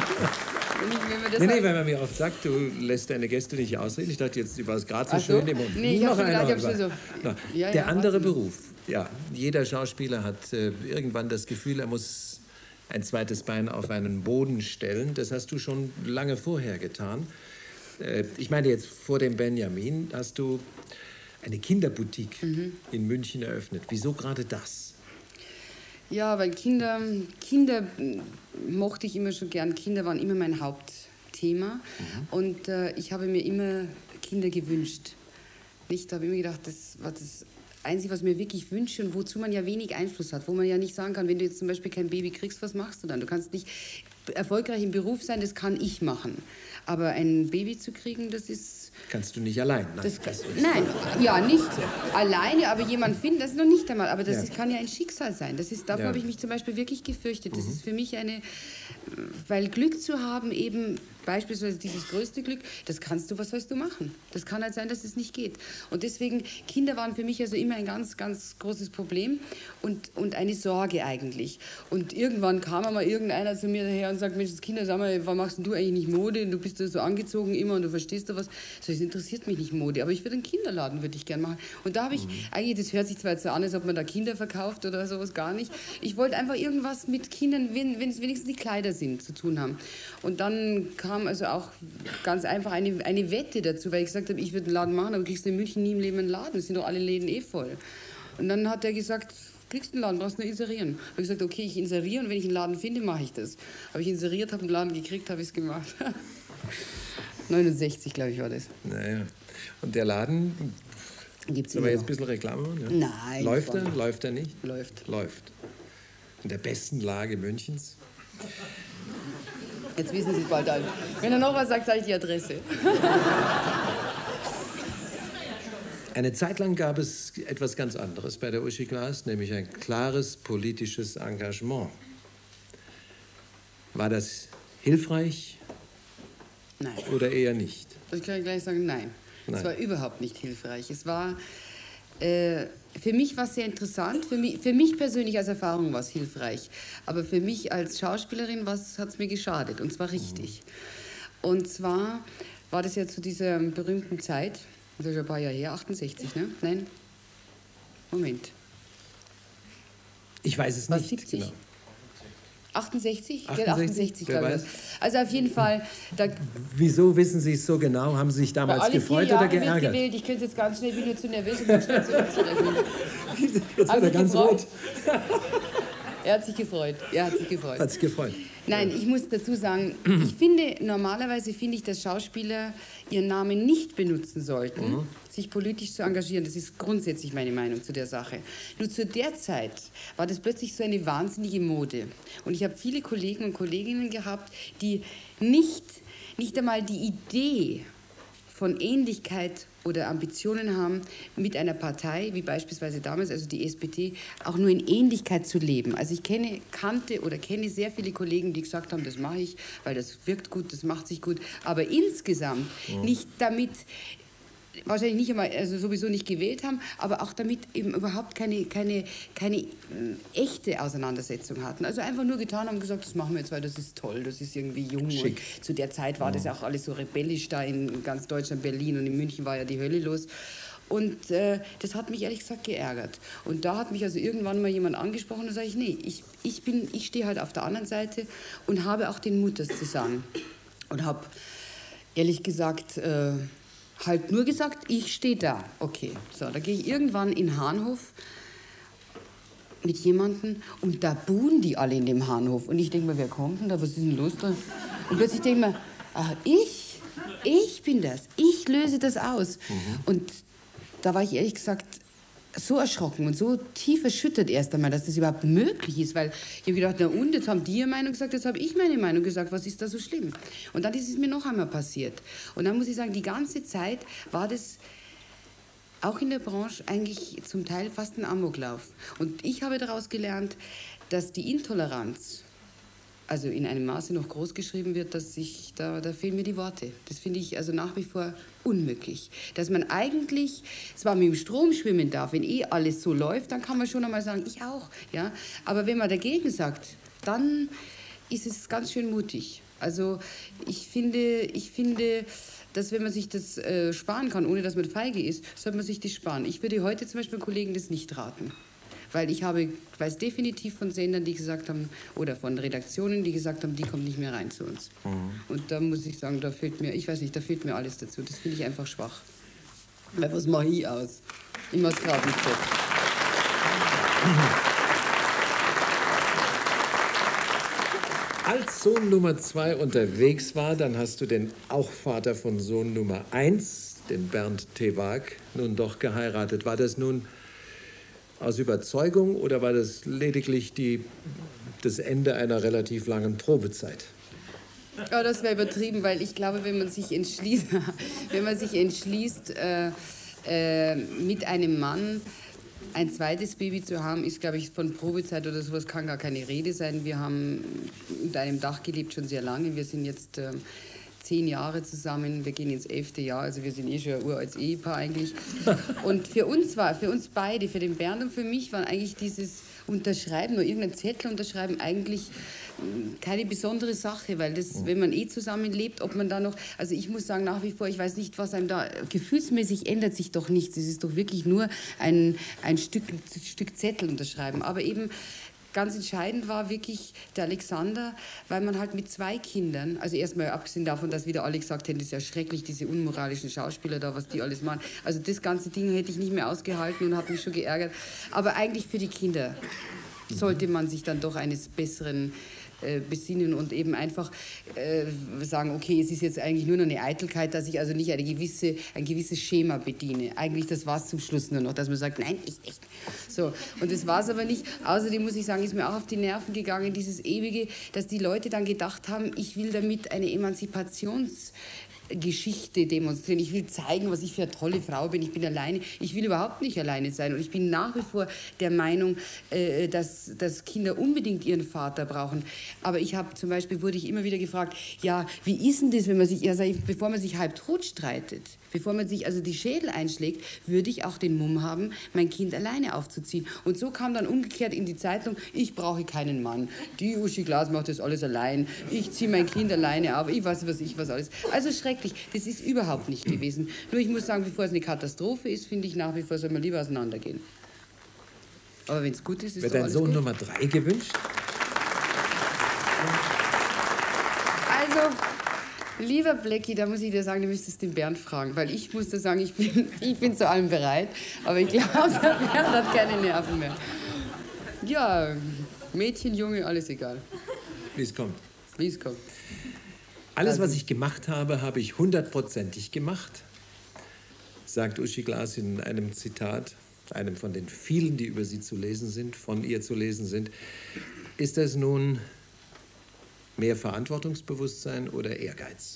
B: weißt du?
A: Nee, weil man mir oft sagt, du lässt deine Gäste nicht ausreden. Ich dachte jetzt, du warst gerade so schön.
B: Nee, ich habe schon so.
A: Der andere Beruf. Ja, jeder Schauspieler hat irgendwann das Gefühl, er muss ein zweites Bein auf einen Boden stellen. Das hast du schon lange vorher getan. Ich meine jetzt vor dem Benjamin hast du eine Kinderboutique in München eröffnet. Wieso gerade das?
B: Ja, weil Kinder mochte ich immer schon gern. Kinder waren immer mein Hauptthema. Und ich habe mir immer Kinder gewünscht. Ich habe immer gedacht, das war das Einzige, was ich mir wirklich wünsche und wozu man ja wenig Einfluss hat, wo man ja nicht sagen kann, wenn du jetzt zum Beispiel kein Baby kriegst, was machst du dann? Du kannst nicht erfolgreich im Beruf sein, das kann ich machen. Aber ein Baby zu kriegen, das ist...
A: Kannst du nicht allein?
B: Nein, ja, nicht alleine, aber jemand finden, das ist noch nicht einmal. Aber das kann ja ein Schicksal sein. Davor habe ich mich zum Beispiel wirklich gefürchtet. Das ist für mich weil Glück zu haben, eben beispielsweise dieses größte Glück, das kannst du, was sollst du machen? Das kann halt sein, dass es nicht geht. Und deswegen, Kinder waren für mich also immer ein ganz, ganz großes Problem und eine Sorge eigentlich. Und irgendwann kam einmal irgendeiner zu mir daher und sagt, Mensch, das Kinder, sag mal, warum machst du eigentlich nicht Mode? Du bist so angezogen immer und du verstehst da was. So, es interessiert mich nicht Mode, aber ich würde einen Kinderladen, würde ich gerne machen. Und da habe ich, eigentlich, das hört sich zwar jetzt so an, als ob man da Kinder verkauft oder sowas, gar nicht. Ich wollte einfach irgendwas mit Kindern, wenn es wenigstens die Kleider sind, zu tun haben. Und dann kam also auch ganz einfach eine Wette dazu, weil ich gesagt habe, ich würde einen Laden machen, aber kriegst du in München nie im Leben einen Laden, es sind doch alle Läden eh voll. Und dann hat er gesagt, kriegst einen Laden, brauchst nur inserieren. Da habe ich gesagt, okay, ich inseriere und wenn ich einen Laden finde, mache ich das. Habe ich inseriert, habe einen Laden gekriegt, habe ich es gemacht. 69, glaube ich, war das.
A: Naja. Und der Laden,
B: gibt's
A: aber jetzt ein bisschen Reklame? Ja?
B: Nein.
A: Läuft er? Läuft er nicht?
B: Läuft.
A: Läuft. In der besten Lage Münchens?
B: Jetzt wissen Sie es bald alle. Wenn er noch was sagt, sage ich die Adresse.
A: Eine Zeit lang gab es etwas ganz anderes bei der Uschi Glas, nämlich ein klares politisches Engagement. War das hilfreich?
B: Nein.
A: Oder eher nicht?
B: Das kann ich gleich sagen, nein. Es war überhaupt nicht hilfreich. Es war, für mich war es sehr interessant. Für mich persönlich als Erfahrung war es hilfreich. Aber für mich als Schauspielerin hat es mir geschadet. Und zwar richtig. Und zwar war das ja zu dieser berühmten Zeit, das ist schon ein paar Jahre her, 68, ne? Nein? Moment.
A: Ich weiß es nicht.
B: 70?
A: Genau.
B: 68?
A: 68,
B: glaube ich. Also auf jeden Fall.
A: Wieso wissen Sie es so genau? Haben Sie sich damals gefreut oder geärgert?
B: Gewählt. Ich könnte es jetzt ganz schnell, ich bin nur zu nervös, um das schnell zurückzurechnen.
A: Jetzt wird er ganz rot.
B: Er hat sich gefreut.
A: Hat sich gefreut.
B: Nein, ich muss dazu sagen, normalerweise finde ich, dass Schauspieler ihren Namen nicht benutzen sollten, sich politisch zu engagieren. Das ist grundsätzlich meine Meinung zu der Sache. Nur zu der Zeit war das plötzlich so eine wahnsinnige Mode. Und ich habe viele Kollegen und Kolleginnen gehabt, die nicht einmal die Idee von Ähnlichkeit oder Ambitionen haben, mit einer Partei, wie beispielsweise damals, also die SPD, auch nur in Ähnlichkeit zu leben. Also ich kenne sehr viele Kollegen, die gesagt haben, das mache ich, weil das wirkt gut, das macht sich gut, aber insgesamt nicht damit, wahrscheinlich nicht einmal, also sowieso nicht gewählt haben, aber auch damit eben überhaupt keine echte Auseinandersetzung hatten. Also einfach nur getan haben und gesagt, das machen wir jetzt, weil das ist toll, das ist irgendwie jung.
A: Schick.
B: Und zu der Zeit war das auch alles so rebellisch da in ganz Deutschland, Berlin und in München war ja die Hölle los. Und das hat mich ehrlich gesagt geärgert. Und da hat mich also irgendwann mal jemand angesprochen und sage ich, nee, ich stehe halt auf der anderen Seite und habe auch den Mut, das zu sagen. Und habe ehrlich gesagt halt nur gesagt, ich stehe da. Okay, so, da gehe ich irgendwann in Hahnhof mit jemandem und da buhen die alle in dem Hahnhof. Und ich denke mir, wer kommt denn da, was ist denn los da? Und plötzlich denke ich mir, ach, ich bin das, ich löse das aus. Und da war ich ehrlich gesagt so erschrocken und so tief erschüttert erst einmal, dass das überhaupt möglich ist, weil ich habe gedacht, na und, jetzt haben die ihre Meinung gesagt, jetzt habe ich meine Meinung gesagt, was ist da so schlimm? Und dann ist es mir noch einmal passiert. Und dann muss ich sagen, die ganze Zeit war das auch in der Branche eigentlich zum Teil fast ein Amoklauf. Und ich habe daraus gelernt, dass die Intoleranz also in einem Maße noch groß geschrieben wird, dass da fehlen mir die Worte. Das finde ich also nach wie vor unmöglich. Dass man eigentlich zwar mit dem Strom schwimmen darf, wenn eh alles so läuft, dann kann man schon einmal sagen, ich auch. Ja? Aber wenn man dagegen sagt, dann ist es ganz schön mutig. Also ich finde, dass wenn man sich das sparen kann, ohne dass man feige ist, sollte man sich das sparen. Ich würde heute zum Beispiel Kollegen das nicht raten. Weil ich weiß definitiv von Sendern, die gesagt haben, oder von Redaktionen, die gesagt haben, die kommt nicht mehr rein zu uns. Und da muss ich sagen, da fehlt mir alles dazu. Das finde ich einfach schwach. Weil was mache ich aus? Ich mache es gerade nicht so.
A: Als Sohn Nummer 2 unterwegs war, dann hast du den auch Vater von Sohn Nummer 1, den Bernd Tewag, nun doch geheiratet. War das nun aus Überzeugung oder war das lediglich das Ende einer relativ langen Probezeit?
B: Ja, das wäre übertrieben, weil ich glaube, wenn man sich entschließt, mit einem Mann ein zweites Baby zu haben, ist, glaube ich, von Probezeit oder sowas kann gar keine Rede sein. Wir haben unter einem Dach gelebt schon sehr lange. Wir sind jetzt 10 Jahre zusammen, wir gehen ins 11. Jahr, also wir sind eh schon ein uraltes Ehepaar eigentlich. Und für uns beide, für den Bernd und für mich, war eigentlich dieses Unterschreiben, nur irgendein Zettel unterschreiben, eigentlich keine besondere Sache, weil das, wenn man zusammenlebt, ob man da noch, also ich muss sagen, nach wie vor, ich weiß nicht, was einem da, gefühlsmäßig ändert sich doch nichts, es ist doch wirklich nur ein Stück Zettel unterschreiben, aber eben ganz entscheidend war wirklich der Alexander, weil man halt mit 2 Kindern, also erstmal abgesehen davon, dass wieder alle gesagt hätten, das ist ja schrecklich, diese unmoralischen Schauspieler da, was die alles machen. Also das ganze Ding hätte ich nicht mehr ausgehalten und habe mich schon geärgert. Aber eigentlich für die Kinder sollte man sich dann doch eines Besseren besinnen und eben einfach sagen, okay, es ist jetzt eigentlich nur noch eine Eitelkeit, dass ich also nicht ein gewisses Schema bediene. Eigentlich, das war es zum Schluss nur noch, dass man sagt, nein, ich echt. So, und das war es aber nicht. Außerdem muss ich sagen, ist mir auch auf die Nerven gegangen, dieses ewige, dass die Leute dann gedacht haben, ich will damit eine Emanzipationsgeschichte demonstrieren. Ich will zeigen, was ich für eine tolle Frau bin. Ich bin alleine. Ich will überhaupt nicht alleine sein. Und ich bin nach wie vor der Meinung, dass Kinder unbedingt ihren Vater brauchen. Aber wurde ich immer wieder gefragt, ja, wie ist denn das, wenn man sich, bevor man sich halb tot streitet, bevor man sich also die Schädel einschlägt, würde ich auch den Mumm haben, mein Kind alleine aufzuziehen. Und so kam dann umgekehrt in die Zeitung, ich brauche keinen Mann. Die Uschi Glas macht das alles allein. Ich ziehe mein Kind alleine auf. Ich weiß was alles. Also schrecklich. Das ist überhaupt nicht gewesen. Nur ich muss sagen, bevor es eine Katastrophe ist, finde ich nach wie vor, soll man lieber auseinandergehen. Aber wenn es gut ist, ist
A: Wird dein Sohn
B: gut.
A: Nummer 3 gewünscht?
B: Also, lieber Blackie, da muss ich dir sagen, du müsstest den Bernd fragen, weil ich muss dir sagen, ich bin zu allem bereit, aber ich glaube, der Bernd hat keine Nerven mehr. Ja, Mädchen, Junge, alles egal.
A: Wie es kommt.
B: Wie es kommt.
A: Alles, was ich gemacht habe, habe ich 100%ig gemacht, sagt Uschi Glas in einem Zitat, einem von den vielen, die über sie zu lesen sind, von ihr zu lesen sind. Ist das nun mehr Verantwortungsbewusstsein oder Ehrgeiz?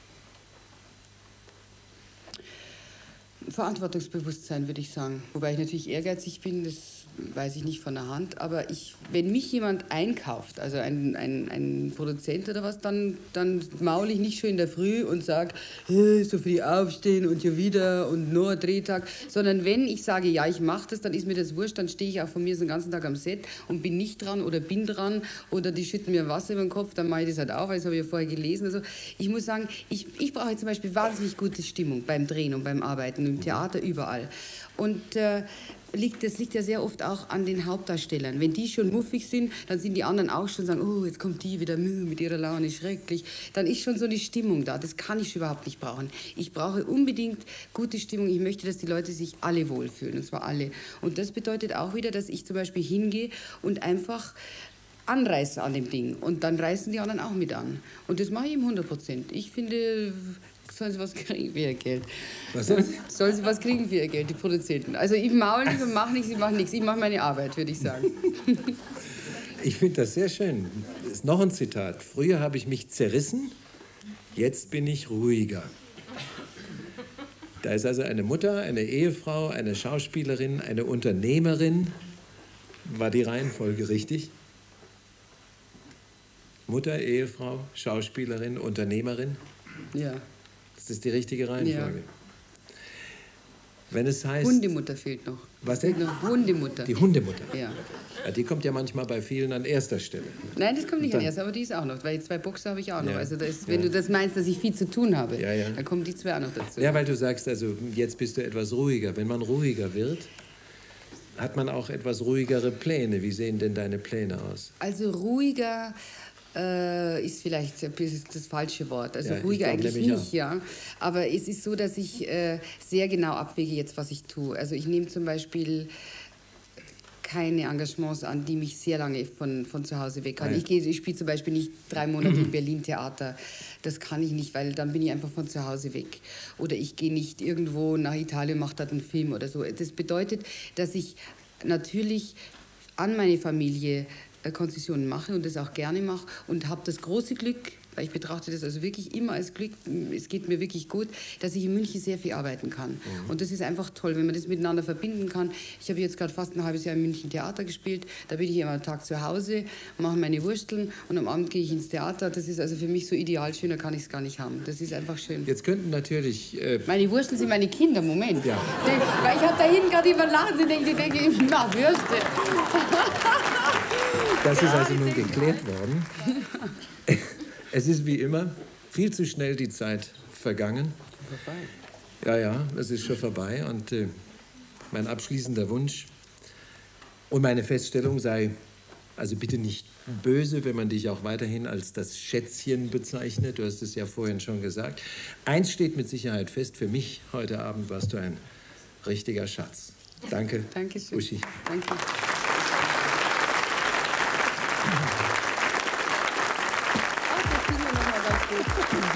B: Verantwortungsbewusstsein, würde ich sagen. Wobei ich natürlich ehrgeizig bin, das weiß ich nicht von der Hand. Aber wenn mich jemand einkauft, also ein Produzent oder was, dann maule ich nicht schon in der Früh und sage, hey, so früh aufstehen und schon wieder und nur ein Drehtag. Sondern wenn ich sage, ja, ich mache das, dann ist mir das wurscht, dann stehe ich auch von mir so den ganzen Tag am Set und bin nicht dran oder bin dran oder die schütten mir Wasser über den Kopf, dann mache ich das halt auch, weil das habe ich ja vorher gelesen. Also ich muss sagen, ich brauche zum Beispiel wahnsinnig gute Stimmung beim Drehen und beim Arbeiten. im Theater, überall. Und das liegt ja sehr oft auch an den Hauptdarstellern. Wenn die schon muffig sind, dann sind die anderen auch schon sagen, oh, jetzt kommt die wieder mit ihrer Laune, schrecklich. Dann ist schon so eine Stimmung da. Das kann ich überhaupt nicht brauchen. Ich brauche unbedingt gute Stimmung. Ich möchte, dass die Leute sich alle wohlfühlen, und zwar alle. Und das bedeutet auch wieder, dass ich zum Beispiel hingehe und einfach anreißen an dem Ding. Und dann reißen die anderen auch mit an. Und das mache ich ihm 100%. Ich finde, sollen sie was kriegen für ihr Geld.
A: Was ist?
B: Sollen sie was kriegen für ihr Geld, die Produzenten. Also ich maul nicht und mache nichts, ich mache nichts. Ich mache meine Arbeit, würde ich sagen.
A: Ich finde das sehr schön. Das ist noch ein Zitat. Früher habe ich mich zerrissen, jetzt bin ich ruhiger. Da ist also eine Mutter, eine Ehefrau, eine Schauspielerin, eine Unternehmerin. War die Reihenfolge richtig? Mutter, Ehefrau, Schauspielerin, Unternehmerin?
B: Ja.
A: Das ist die richtige Reihenfolge.
B: Ja.
A: Wenn es heißt...
B: Hundemutter fehlt noch.
A: Was denn?
B: Hundemutter.
A: Die Hundemutter?
B: Ja.
A: Ja, die kommt ja manchmal bei vielen an erster Stelle.
B: Nein, das kommt nicht an erster, aber die ist auch noch. Weil 2 Boxer habe ich auch noch.
A: Ja.
B: Also wenn du das meinst, dass ich viel zu tun habe,
A: Ja.
B: dann kommen die 2 auch noch dazu.
A: Ja, weil du sagst, also jetzt bist du etwas ruhiger. Wenn man ruhiger wird, hat man auch etwas ruhigere Pläne. Wie sehen denn deine Pläne aus?
B: Also ruhiger ist vielleicht das falsche Wort. Also
A: Ja,
B: ruhiger
A: ich glaub,
B: eigentlich
A: nämlich
B: nicht, ja. Aber es ist so, dass ich sehr genau abwäge jetzt, was ich tue. Also ich nehme zum Beispiel keine Engagements an, die mich sehr lange von zu Hause weg halten. Ich spiele zum Beispiel nicht 3 Monate in Berlin Theater. Das kann ich nicht, weil dann bin ich einfach von zu Hause weg. Oder ich gehe nicht irgendwo nach Italien, mache dort einen Film oder so. Das bedeutet, dass ich natürlich an meine Familie Konzessionen mache und das auch gerne mache und habe das große Glück, weil ich betrachte das also wirklich immer als Glück, es geht mir wirklich gut, dass ich in München sehr viel arbeiten kann. Mhm. Und das ist einfach toll, wenn man das miteinander verbinden kann. Ich habe jetzt gerade fast ein halbes Jahr in München Theater gespielt, da bin ich immer am Tag zu Hause, mache meine Wursteln und am Abend gehe ich ins Theater. Das ist also für mich so ideal, schöner kann ich es gar nicht haben. Das ist einfach schön.
A: Jetzt könnten natürlich...
B: meine Wursteln sind meine Kinder, Moment.
A: Ja.
B: Weil ich habe da hinten gerade immer lachen, sie denken, na, Würste.
A: Das ist also nun geklärt worden. Es ist wie immer viel zu schnell die Zeit vergangen.
B: Vorbei.
A: Ja, es ist schon vorbei. Und mein abschließender Wunsch und meine Feststellung sei, also bitte nicht böse, wenn man dich auch weiterhin als das Schätzchen bezeichnet. Du hast es ja vorhin schon gesagt. Eins steht mit Sicherheit fest, für mich heute Abend warst du ein richtiger Schatz. Danke,
B: Dankeschön.
A: Uschi.
B: Danke. Das ging mir noch mal ganz gut.